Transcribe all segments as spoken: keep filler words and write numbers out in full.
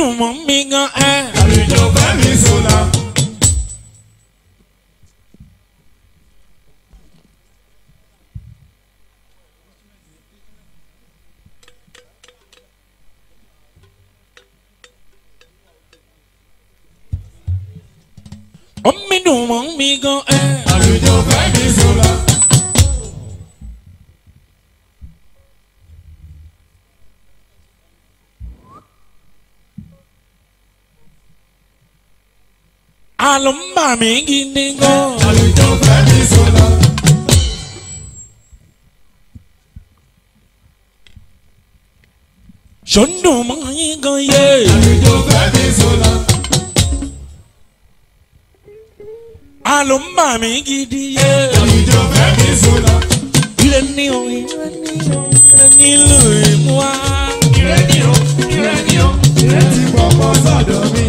dùn mọ́ mi gan ẹ́. àlùjọ Fẹ́mi Ṣọlá. Omi dùn mọ́ mi gan ẹ́. àlùjọ Fẹ́mi Ṣọlá. Àlùmbà mi gidi gan. àlùjọ Fẹ́mi Ṣọlá. Ṣòndùn mọ́ yín gan yé. àlùjọ Fẹ́mi Ṣọlá. Àlùmbà mi gidi yé. àlùjọ Fẹ́mi Ṣọlá. Ire ni o, ire ni o, ire ni ìlú ìmú wa. ire ni o ire ni o ire ti pọpọ sọ́dọ̀ mi.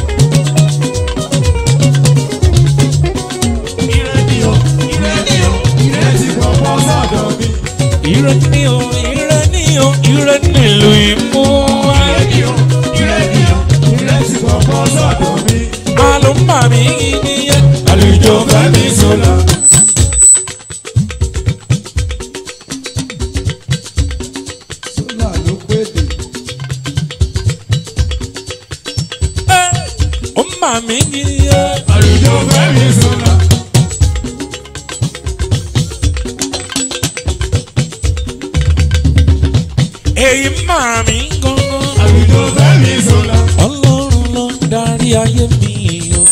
ire ni o ire ni o ire ti pọpọ sọ́dọ̀ mi. Ire ni o, ire ni o, ire ni ìlú ìmú wa. ire ni o ire ni o ire ti pọpọ sọ́dọ̀ mi. Àlùmbà mi gidi yé. àlùjọ Fẹ́mi Ṣọlá. Ṣọlá ló péde. Ọmọ mi gidi yé. àlùjọ Fẹ́mi Ṣọlá. Èyí máa mi gangan. àlùjọ Fẹ́mi Ṣọlá. Ọlọ́run ló ń darí ayé mi o.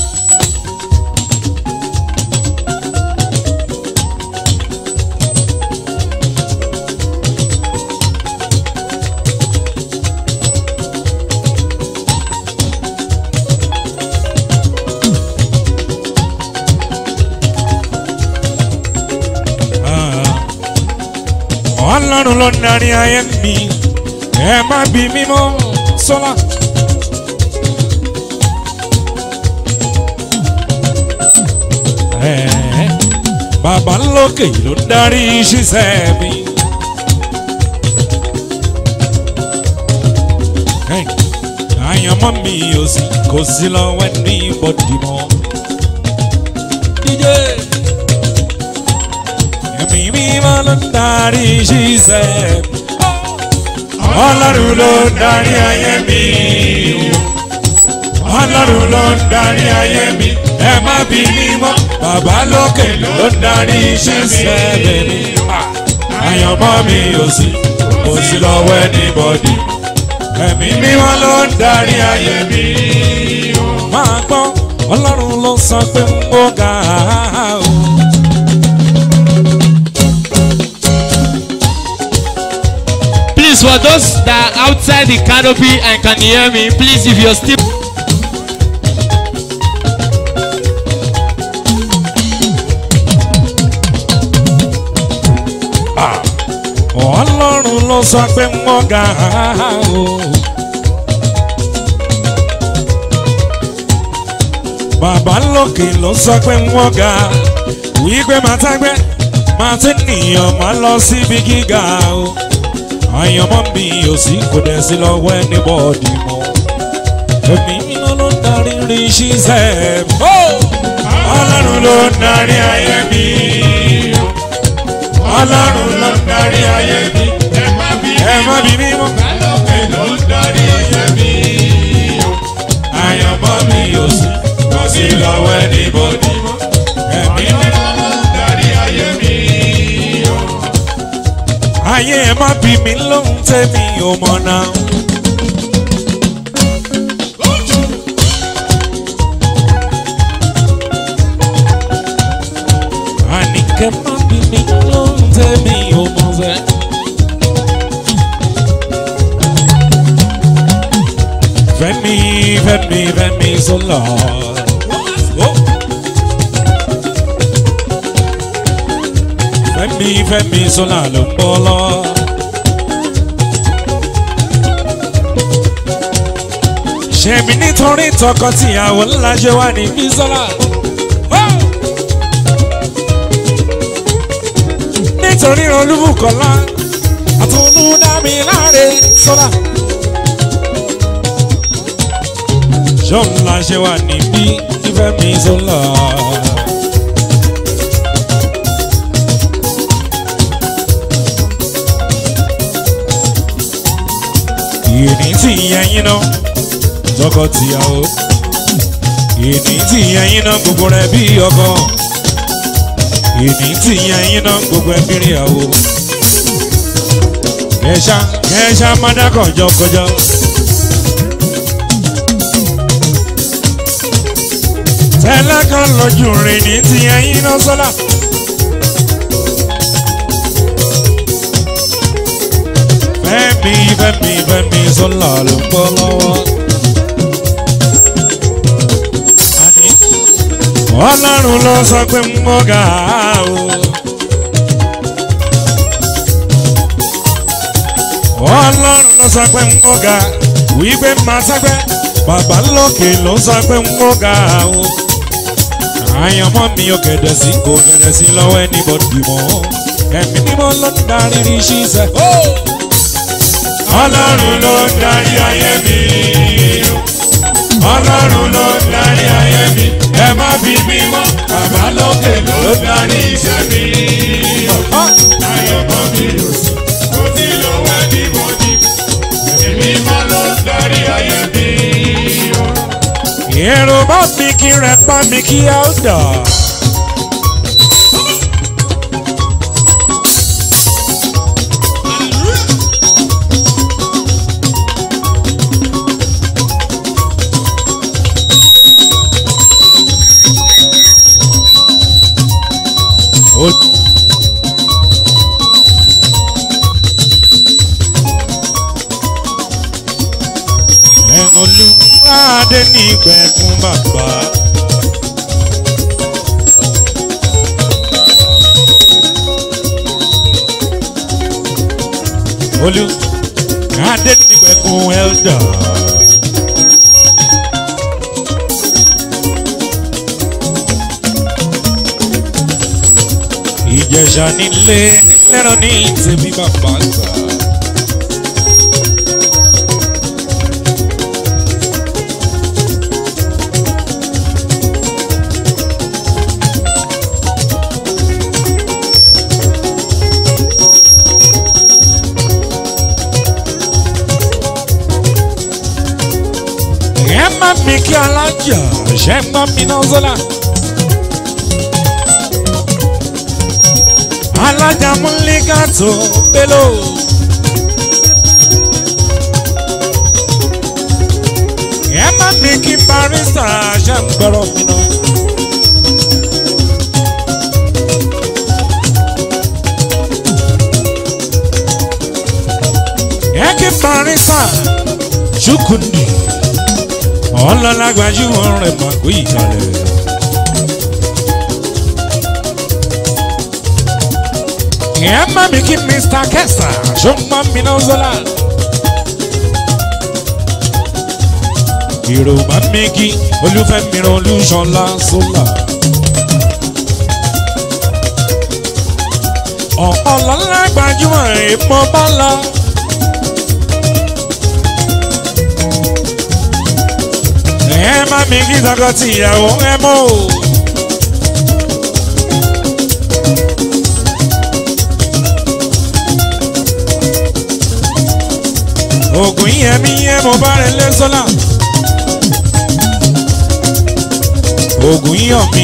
Ọlọ́run ló ń darí ayé mi. Ẹ má bí mi mọ́ Ṣọlá. Bàbá lókè ló ń darí ṣiṣẹ́ mi. Àyànmọ́ mi ò sí kò sí lọ́wọ́ ní bọ́dì mọ́. Ẹ̀mí mímọ́ ló ń darí ṣiṣẹ́ mi. Ọlọ́run ló ń darí ayé mi. Ọlọ́run ló ń darí ayé mi. Ẹ má bí mi mọ́. Bàbá lókè ló ń darí ṣiṣẹ́ mi. Àyànmọ́ mi ò sí kò sí lọ́wọ́ anybody. Ẹ̀mí mímọ́ ló ń darí ayé mi. Máa gbọ́ Ọlọ́run ló sọ pé ń bó ga o. Please, for those that are outside the canopy and can hear me, please, if you're still. Ọlọ́run ló sọ pé ń bó ga o. Bàbá lókè ló sọ pé ń bó ga. Wípé màá tágbẹ́, màá ti nìyàn máa lọ síbi gíga o. Àyànmọ́ mi ò sí kò dẹ̀ sí lọ́wọ́ anybody mọ́. Ẹ̀mí mímọ́ ló ń darí rí ṣiṣẹ́ mi. Ọlọ́run ló ń darí ayé mi. Ọlọ́run ló ń darí ayé mi. Ẹ má bí mi mọ́. Lókè ló ń darí ayé mi. Àyànmọ́ mi ò sí kò sí lọ́wọ́ anybody mọ́. Ẹ̀mí mímọ́ ló ń darí ayé mi. Ayé ẹ má bí mi lóhùn tẹ́mi ò mọ̀ náà. Àníkẹ́ má bí mi lóhùn tẹ́mi ò mọ̀ sẹ́. Fẹ́mi Fẹ́mi Fẹ́mi Ṣọlá. Fẹ́mi Fẹ́mi Ṣọlá ló ń bọ́ lọ. Ṣèmi nítorí tọkọtìyàwó ńlá ṣe wà ní Bísọ́lá. Nítorí Olúbùkọ́lá àtúndú dámi láre Ṣọlá. ṣóun la ṣe wà níbí ìfẹ́ mi sọ́là. ìní tí ìyẹn yín náà tọkọ-tìyàwó ìní tí ìyẹn yín náà gbogbo rẹ̀ bí ọkọ ìní tí ìyẹn yín náà gbogbo ẹbí ìyàwó kẹṣà kẹṣà mádà kọjọ kọjọ. tẹ́lẹ̀ kan lójú rìn ní tí ìyẹn yín náà sọ́là. Femi, Femi, Femi, sọ́là ló ń bọ́ lọ́wọ́. Ọlọ́run ló sọ pé mo ga o. Ọlọ́run ló sọ pé mo ga wípé máa sápẹ́. Bàbá lókè ló sọ pé mo ga o. Àyànmọ́ mi ò gẹ̀dẹ̀ sí kò gẹ̀dẹ̀ sí lọ́wọ́ anybody mọ́. Ẹ̀mí mímọ́ ló ń darí rí ṣíṣẹ́. Ọlọ́run ló ń darí ayé mi. Ọlọ́run ló ń darí ayé mi. Ẹ má bí mi mọ́. Bàbá lókè ló ń darí iṣẹ́ mi. Ayọ̀mọ́ mi ò sí. Kò sí lọ́wọ́ ẹni bọ́dí. Ẹ̀mí mímọ́ ló ń darí ayé mi. Èrò bá mi kí rẹ̀ bá mi kí á dà. Olúwadé ní ìgbẹ́kún bàbá. Olúwadé ní ìgbẹ́kún ẹ̀dá. Ìjẹ̀ṣà nílé lẹ́rọ ní tèmi bàbá gbà. Mi kí alájà ṣe ń gbọ́ mi náà sọ́là. Alájà múlíkà tó pélo. Ẹ má mi kí barista ṣe ń gbọ́rọ̀ mi náà. Ẹ kí barista Chukwudi. Ọlọ́lá gbajúmọ̀ rẹ̀ mà kú ìkàlẹ̀. Ẹ má mi kí Mister Kesa ṣùgbọ́n mi náà sọ́lá. Ìrò má mi kí Olúfẹ́mi Olúṣọlá sọ́lá. Ọlọ́lá gbajúmọ̀ rẹ̀ mọ́ bá lọ. Ẹ má mi kí tọkọ-tìyàwó ẹ mọ́ o. Ògùn yẹn mi yẹn mo bá rẹ lé sọ́là. Ògùn yàn mi.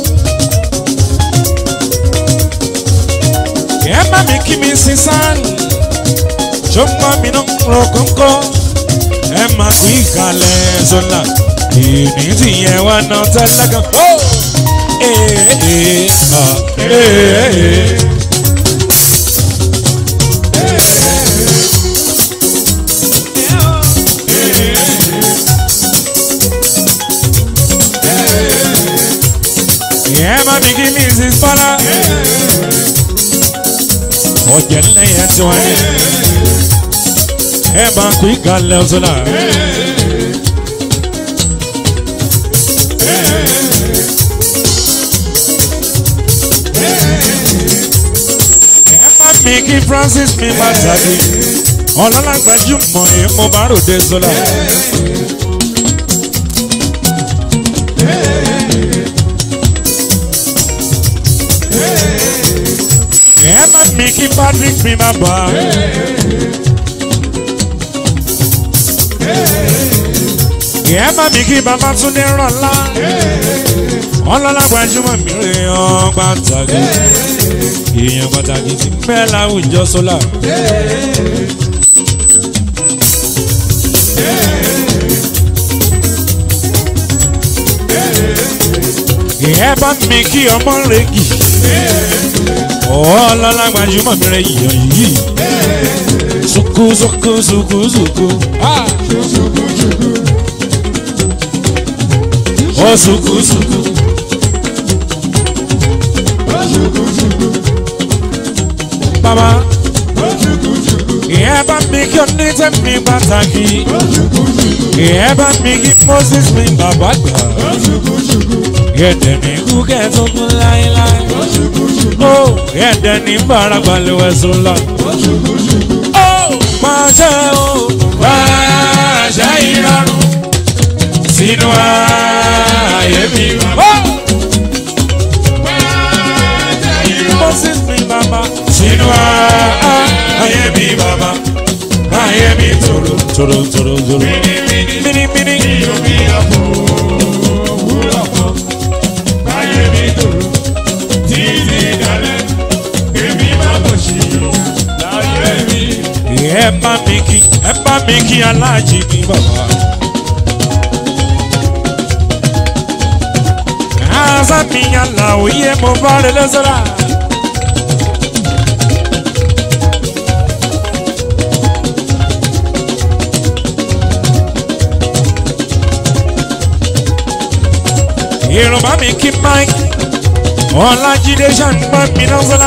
Ẹ má mi kí mi sí sáànù. Ṣùgbọ́n mi náà rọ kọ́ńkọ́. Ẹ má kú ìkàlẹ̀ sọ́là. Ìní tí yẹn wá ná tẹ́lẹ̀ kan. Yẹn má mi kí Missus Fọlá. Ọ̀jẹ̀ ńlẹ̀ yẹn tí wọ́n ní. Ẹ má kú ìkàlẹ̀ sọ́là. Mi kí Francis mi máa tàbí ọlọ́lá gbajúmọ̀ ẹ̀ mo bá ròde sọ́lá. kí Patrick mi máa bọ̀. Ẹ bá mi kí Babátúndé Rọ̀lá. Ọlọ́lá gbajúmọ̀ mi rè ọ́ pàtàkì. Èèyàn pàtàkì ti pẹ́ láwùjọ sólà. Ẹ bá mi kí ọmọ rẹ̀ gì. Ọlọ́lá gbajúmọ̀ mi rè yíyan yìí. Suku suku suku suku. Oh suku suku. Baba. Ẹ bá mi kí oníṣẹ́ mi pàtàkì. Ẹ bá mi kí Moses mi bàbá gbà. Ẹ̀dẹ̀ ní kúkẹ́ tó kún láéláé. Ó ẹ̀dẹ̀ ní bàràgbàlẹ̀ wẹ̀sùn lọ. Ó pàṣẹ o. Pàṣẹ ìrọ̀rùn sínú ayé mi bàbá. Pàṣẹ ìrọ̀rùn Moses mi bàbá. Sínú ayé mi bàbá. Ayé mi tòrò tòrò tòrò tòrò. Mini mini mini. Yomi àpò òwúrọ̀ kan. Ayé mi tòrò títí dalẹ̀. Èmi máa bọ̀ sí láyé mi. Ẹ bá mi kí ẹ bá mi kí aláàjì mi bàbá. Àṣà mi yàrá òye mo bá rẹ lọ́sọ̀rọ̀. Yorùbá mi kí Mike Ọlájídé ṣàǹgbá mi lọ́sọ̀lá.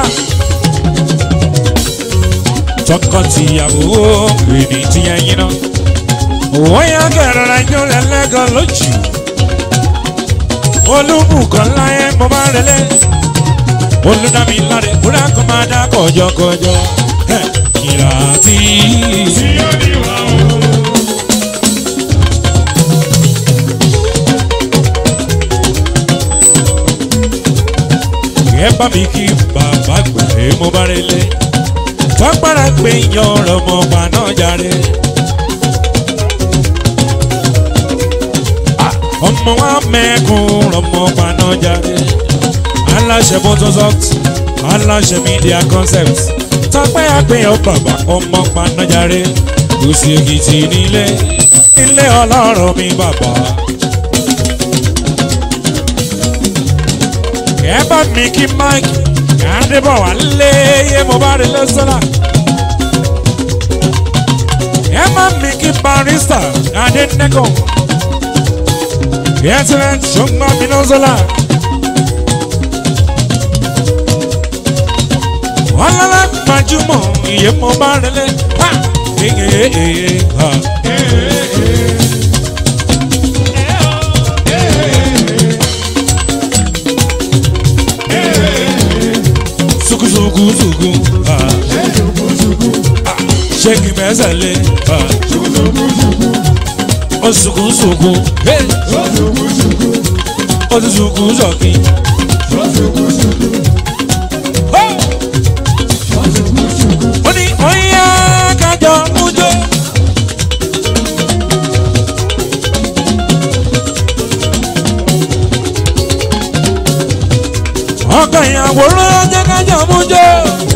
Tọkọ-tìyàwó èdè tí ẹ yín náà. Wọ́n yá kẹrọ̀rọ̀ ẹjọ́ lẹ́lẹ́gàn lójú. Olúbùkọ́ láyé mo bá relé. Olùdámi láre kúrẹ́ kó máa dá kọjọkọjọ. Kìlá tí. Tí yóò ní wà ó. Ẹ bá mi kí bàbá gbèrè mo bá relé. Tọ́gbàrà pé yan ọ̀rọ̀ mọ̀ paná jàre. Ọmọ wa mẹ́kun ọmọ paná jàre. Aláṣẹ Motorsoft, aláṣẹ Media Concept. Tọ́pẹ́ àpéyàn bàbá ọmọ paná jàre. Gúúsù Èkìtì nílé, ilé ọlọ́run mi bàbá. Ẹ bá mi kí Mike Adébọ̀ wá lé yé mo bá rí lọ́sọ́lá. Ẹ bá mi kí Barrister Adénẹ́kọ̀. Excellent ṣùgbọ́n mi lọ́sọ́lá. Ọlọ́lá gbajúmọ̀ iye mo bá rí lé. Suku suku suku, ah. Ah. Shake mẹsẹ̀ lé, ah. O suku suku, hey. O ti suku sọ̀kì. Ó ní ọ̀yá kájọ mújó. Ọkọ ìyàwó ló jẹ́ kájọ mújó.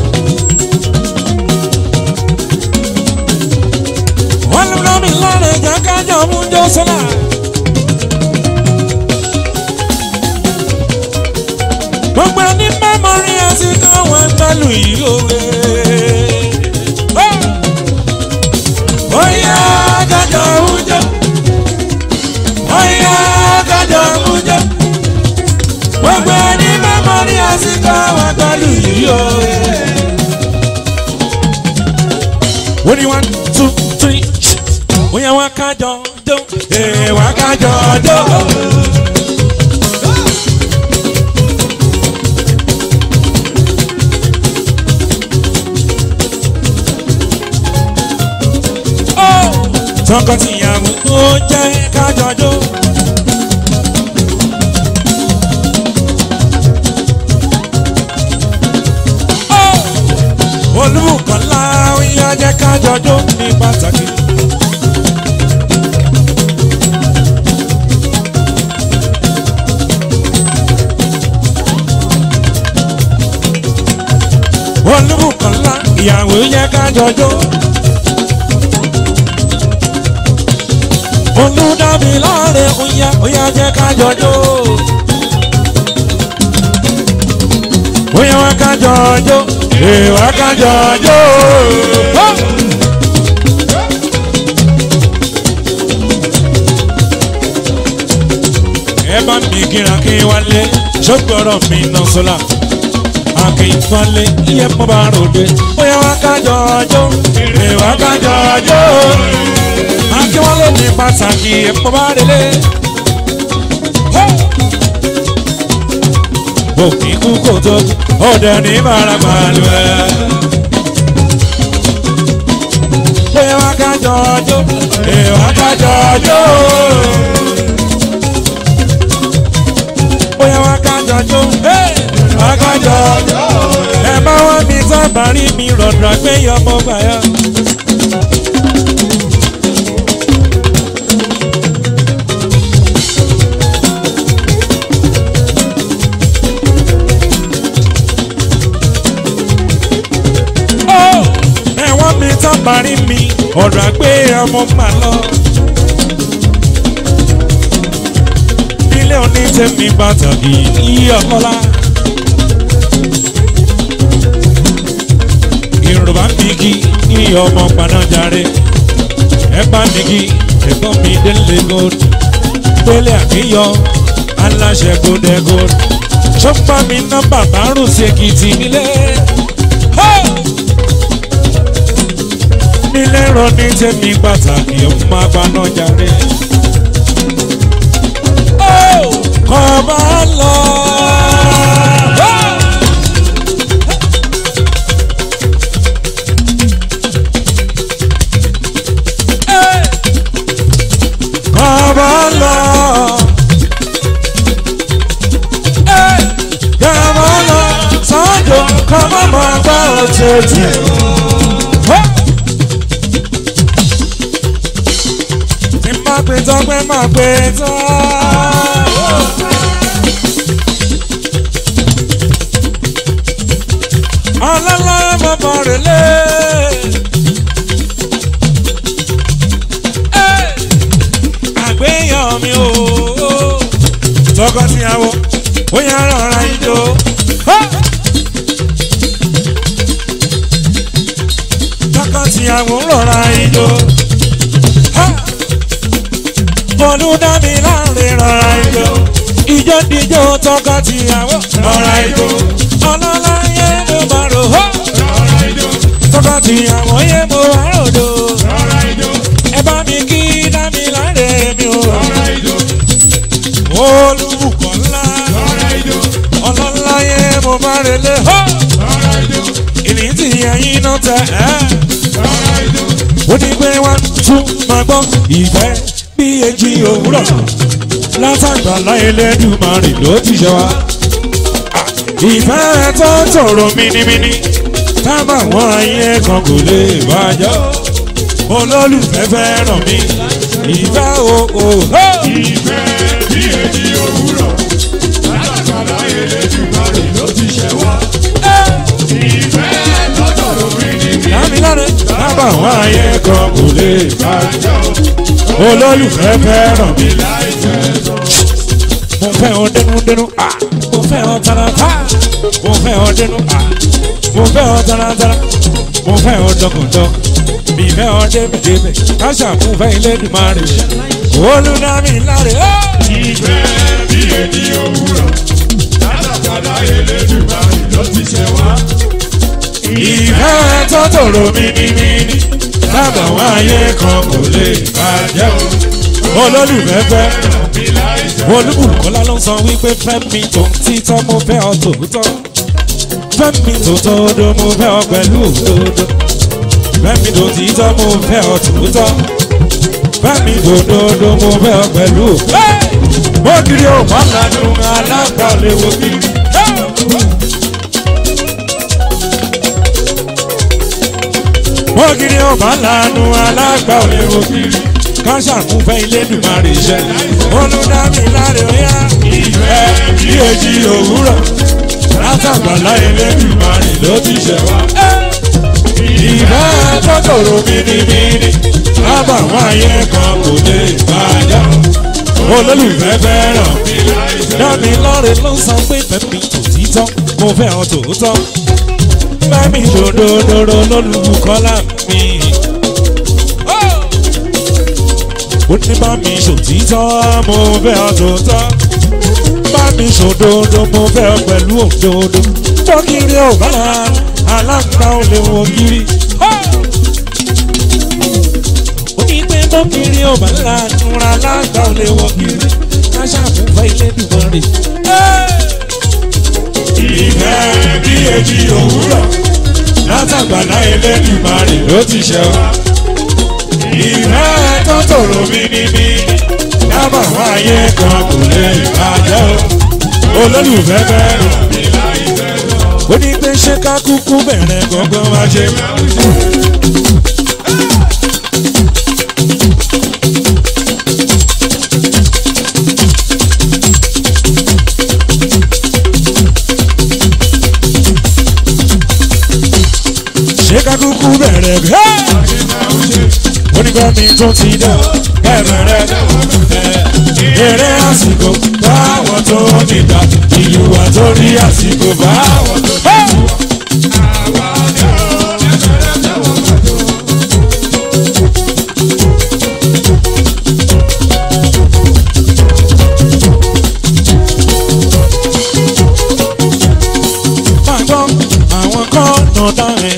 Wọ́n ló lọ́ mi lọ́rẹ̀ jẹ́ kájọ mújó sọ́lá. Gbogbo ní mẹ́mọ́rí àti káwọn gbẹ́lú yìí òwe. Ó yá kájọ mújó. Ó yá kájọ mújó. Gbogbo ní mẹ́mọ́rí àti káwọn gbẹ́lú yìí òwe. Wọ́n ní one two three. Ó yá wá kájọ jó. Ee wá kájọ jó. Tọkọ-tìyàwó ó jẹ́ kájọjó. yá jẹ́ ká jọjọ́ ní pàtàkì. Olúbùkọ́lá ìyàwó yẹ ká jọjọ́. Olúdàbí láàrin òyà òyà jẹ́ ká jọjọ́. Òyà wá ká jọjọ́. Èèwà ká jọjọ́. Ẹ bá mi kíra kí wálé ṣọ́gbọ́rọ̀ mi náà sọ́la. Akínfọ́lé iye mọ́ bá ròde. Òyà wá ká jọjọ́. Èèwà ká jọjọ́. Akínwálé ní pàtàkì ẹ̀pọ̀ bá délé. Òkè kú kò tó ọ̀dẹ̀ ní bàràbàlù ẹ̀. Bóyá wá ká jọjọ́, èèwà ká jọjọ́. Bóyá wá ká jọjọ́, wá ká jọjọ́. Ẹ bá wá mi sábà rí mi rọ̀dọ̀ àgbéyọ̀ ọmọ gbàyà. Parí mi ọ̀rọ̀ àgbé ọmọ máa lọ. Ilé onítẹ̀mí pàtàkì iye ọ̀kọ́lá. Yorùbá bíkí iye ọmọ panájáre. Ẹ bá bíkí ẹ̀gbọ́n mi délé gold. Délé àkíyọ aláṣẹ gòdè gold. Ṣọ́pá mi ná bàbá rùn sí Èkìtì nílé. Nílé rọ ní tèmi pàtàkì ọmọ agbanájáre. Kọ́ bá lọ. Kọ́ bá lọ. Kọ́ bá lọ. Sọ́jọ́ kọ́ bá máa gbá òtútù. Máa pè tán pé máa pè tán. Ọlọ́lá bàbá rẹ̀ lé. Àgbéyàn mi ò. Tọkọtìyàwó bóyá rọra ijó. Tọkọtìyàwó rọra ijó. Olúdàbí láàrin rọra ijó. Ijó dijó tọkọtìyàwó rọra ijó. Ọlọ́lá yẹ mo bá rò hó. Rọra ijó. Tọkọtìyàwó yẹ mo bá rò dò. Rọra ijó. Ẹ bá mi kí dábì láàrin mi o. Rọra ijó. Olúbùkọ́lá. Rọra ijó. Ọlọ́lá yẹ mo bá relé hó. Rọra ijó. Ìní tí ẹyin náà tẹ ẹ́. Rọra ijó. Ó ní pé wá tún máa gbọ́ ìfẹ́. Bí èjì òwúrọ̀ látàgbà láyé lẹ́dùnmarè ló ti ṣe wá. Ìfẹ́ tó tòrò mímímí tábà wọ́n ayé kan kò lè bàjẹ́. Olólùfẹ́ fẹ́ràn mi ìfẹ́ o o. Ìfẹ́ bí èjì òwúrọ̀ látàgbà láyé lẹ́dùnmarè ló ti ṣe wá. Ìfẹ́ tó tòrò mímímí tábà wọ́n ayé kan kò lè bàjẹ́. Olólùfẹ́ fẹ́ràn mi mo fẹ́ ọ dénúdénú mo fẹ́ ọ tààràtà mo fẹ́ ọ dénú mo fẹ́ ọ tààràtà mo fẹ́ ọ dọkàndọkàn mi fẹ́ ọ débìdébì káṣà mo fẹ́ Elédùmarè Olúdámi láre. Ìfẹ́ bí èjì òwúrọ̀ látàgbà láyé lẹ́dùnmarè ló ti ṣe wá. Ìfẹ́ tó tòrò mímímí lábà wọn ayé kan kò lè bàjẹ́ o. Olólùfẹ́ fẹ́ Olúbùkọ́lá ló ń sọ wípé Fẹ́mi tó ń títọ́ mo fẹ́ ọ tòótọ́. Fẹ́mi tó tòótọ́ mo fẹ́ ọ pẹ̀lú òdodo. Fẹ́mi tó títọ́ mo fẹ́ ọ tòótọ́. Fẹ́mi tó tòótọ́ mo fẹ́ ọ pẹ̀lú òdodo. Mo kiri o wà lánàá alágbà lè wo kiri. wọ́n kiri ọba lanu alágbà òde wo kiri káṣà kún fẹ́ ilé dùmarè iṣẹ́ olùdámì láre ọ̀yá ìfẹ́ bí èjì òwúrọ̀ látàgbàlá ilé dùmarè ló ti ṣẹ̀ wá. ìfẹ́ tó tòrò mímímí lábàwọ́n ayé kan kò lè bàjẹ́ olólùfẹ́ fẹ́ràn mi láìsẹ́. dámi lọ́rẹ̀ ló sọ pé Fẹ́mi òtítọ́ mo fẹ́ ọ tòótọ́ Fẹ́mi dòdòdòdò lólùkọ́lá mi. ó ní bá mi ṣòtítọ́ mo fẹ́ ọ tòótọ́ bá mi ṣòdodo mo fẹ́ ọ pẹ̀lú òdodo bọ́kiri ò bá la aláǹgbá ò lè wọ kiri. ó ní pé bọ́kiri ò bá la túnra aláǹgbá ò lè wọ kiri káṣá fún fẹ́ ilé dùbọ̀ rè. ìfẹ́ bí èjì òwúrọ̀ látàgbàlá ilé dùbọ̀ rè ló ti ṣẹ̀ wá. ìfẹ́ tó tòrò mímímí dábàá wá ayé kan kò lè bàjẹ́ o olólùfẹ́ fẹ́ràn mi láìpẹ́ lọ. ó ní pé ṣé ká kúkú bẹ̀rẹ̀ gbọ́ngàn wá ṣe. ṣé ká kúkú bẹ̀rẹ̀ gbẹ́. onígbàmí tó ti dẹ̀ ẹ̀bẹ̀rẹ̀ eré àsìkò báwọn tó nígbà ìlú wa tó rí àsìkò báwọn tó nígbà. máa gbọ́ àwọn kan nà dáhìn.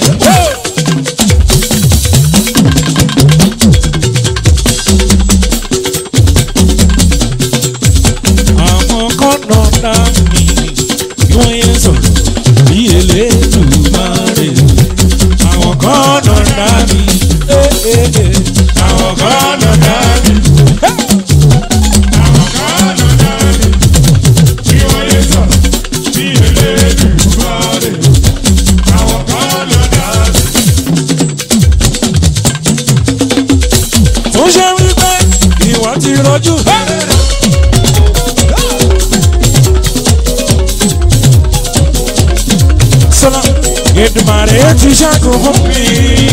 Èdùmàrè ti ṣẹ́gun fún mi.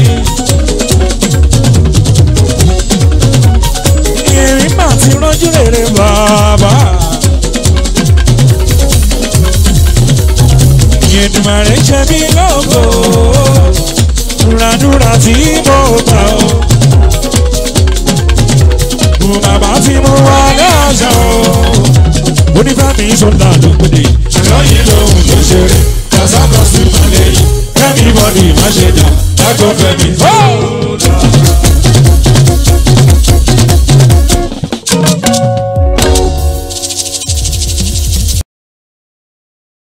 Ìrìn mà ti rọ́jú rere bàbá. Èdùmàrè ṣe mí lógo. Dúradúra tí mo gbà ó. Bàbá tí mo wá